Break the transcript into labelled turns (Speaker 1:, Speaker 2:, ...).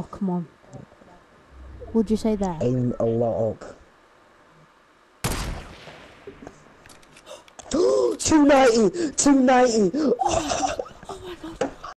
Speaker 1: Oh, come on. What'd you say there?
Speaker 2: Aim a lot up. 290! 290!